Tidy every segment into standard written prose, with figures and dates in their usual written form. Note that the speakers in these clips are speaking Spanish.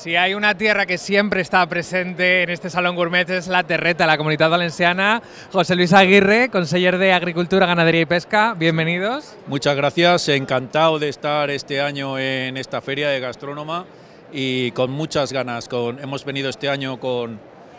Si hay una tierra que siempre está presente en este Salón Gourmet es la Terreta, la Comunitat Valenciana. José Luis Aguirre, conseller de Agricultura, Ganadería y Pesca, bienvenidos. Muchas gracias, encantado de estar este año en esta feria de gastrónoma y con muchas ganas. Hemos venido este año con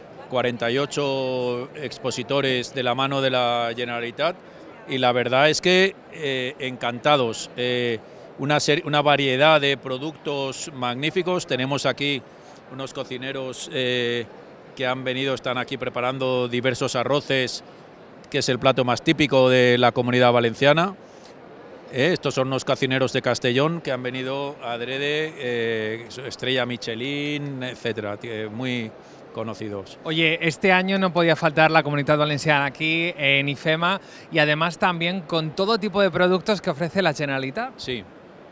48 expositores de la mano de la Generalitat y la verdad es que encantados. Una variedad de productos magníficos. Tenemos aquí unos cocineros que han venido, están aquí preparando diversos arroces, que es el plato más típico de la Comunidad Valenciana. Estos son unos cocineros de Castellón que han venido adrede, estrella Michelin, etcétera, muy conocidos. Oye, este año no podía faltar la Comunitat Valenciana aquí en IFEMA y además también con todo tipo de productos que ofrece la Generalitat. Sí.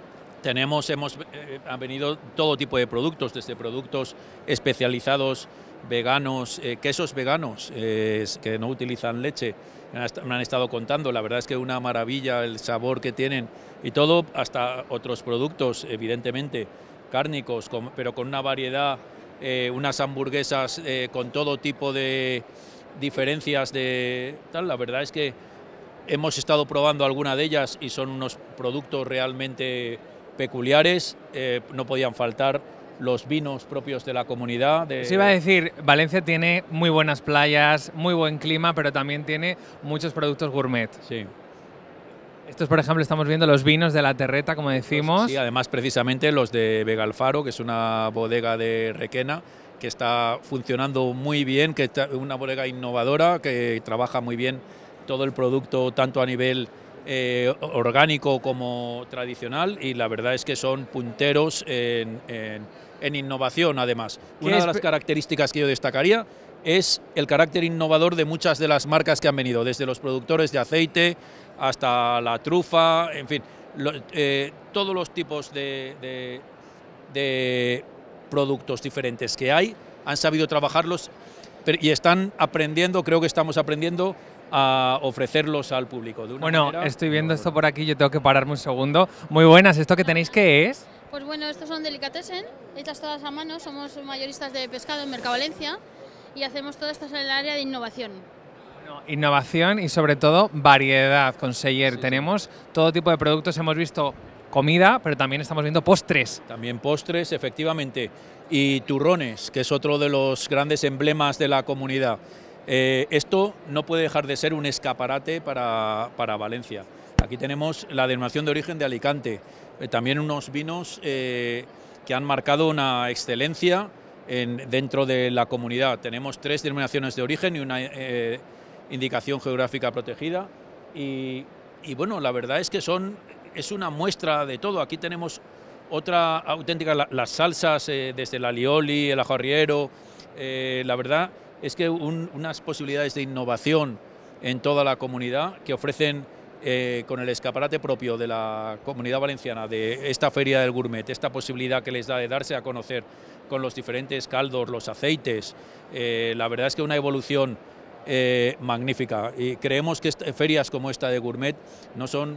Han venido todo tipo de productos, desde productos especializados, veganos, quesos veganos, que no utilizan leche, me han estado contando, la verdad es que una maravilla el sabor que tienen y todo, hasta otros productos, evidentemente, cárnicos, pero con una variedad, unas hamburguesas con todo tipo de diferencias de tal, la verdad es que hemos estado probando alguna de ellas y son unos productos realmente peculiares, no podían faltar los vinos propios de la comunidad. Os iba a decir, Valencia tiene muy buenas playas, muy buen clima, pero también tiene muchos productos gourmet. Sí. Estos, por ejemplo, estamos viendo los vinos de la Terreta, como decimos. Sí, además precisamente los de Vega Alfaro, que es una bodega de Requena, que está funcionando muy bien, que es una bodega innovadora, que trabaja muy bien todo el producto, tanto a nivel orgánico como tradicional, y la verdad es que son punteros en innovación. Además, una de las características que yo destacaría es el carácter innovador de muchas de las marcas que han venido, desde los productores de aceite hasta la trufa, en fin, todos los tipos de productos diferentes que hay, han sabido trabajarlos y están aprendiendo, creo que estamos aprendiendo a ofrecerlos al público. Bueno, estoy viendo esto por aquí, yo tengo que pararme un segundo. Muy buenas, ¿esto que tenéis qué es? Pues bueno, estos son delicatessen, hechas todas a mano, somos mayoristas de pescado en Mercavalencia y hacemos todo esto en el área de innovación. Bueno, innovación y sobre todo variedad, conseller. Sí, tenemos todo tipo de productos, hemos visto comida, pero también estamos viendo postres. También postres, efectivamente, y turrones, que es otro de los grandes emblemas de la comunidad. Esto no puede dejar de ser un escaparate para Valencia. Aquí tenemos la denominación de origen de Alicante, también unos vinos que han marcado una excelencia dentro de la comunidad. Tenemos 3 denominaciones de origen y una indicación geográfica protegida y bueno, la verdad es que es una muestra de todo. Aquí tenemos otra auténtica, las salsas desde el alioli, el ajo arriero, la verdad es que unas posibilidades de innovación en toda la comunidad que ofrecen con el escaparate propio de la Comunidad Valenciana, de esta feria del gourmet, esta posibilidad que les da de darse a conocer con los diferentes caldos, los aceites, la verdad es que una evolución magnífica, y creemos que ferias como esta de gourmet son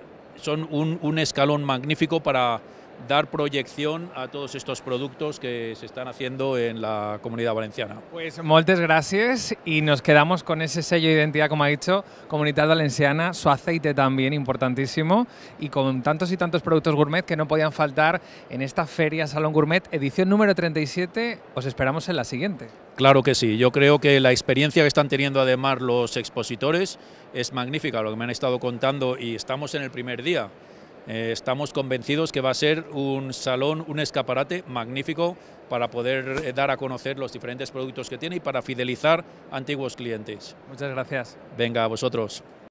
un escalón magnífico para dar proyección a todos estos productos que se están haciendo en la Comunidad Valenciana. Pues moltes gràcies y nos quedamos con ese sello de identidad, como ha dicho, Comunitat Valenciana, su aceite también importantísimo y con tantos y tantos productos gourmet que no podían faltar en esta Feria Salón Gourmet, edición número 37. Os esperamos en la siguiente. Claro que sí, yo creo que la experiencia que están teniendo además los expositores es magnífica, lo que me han estado contando, y estamos en el primer día. Estamos convencidos que va a ser un salón, un escaparate magnífico para poder dar a conocer los diferentes productos que tiene y para fidelizar antiguos clientes. Muchas gracias. Venga, a vosotros.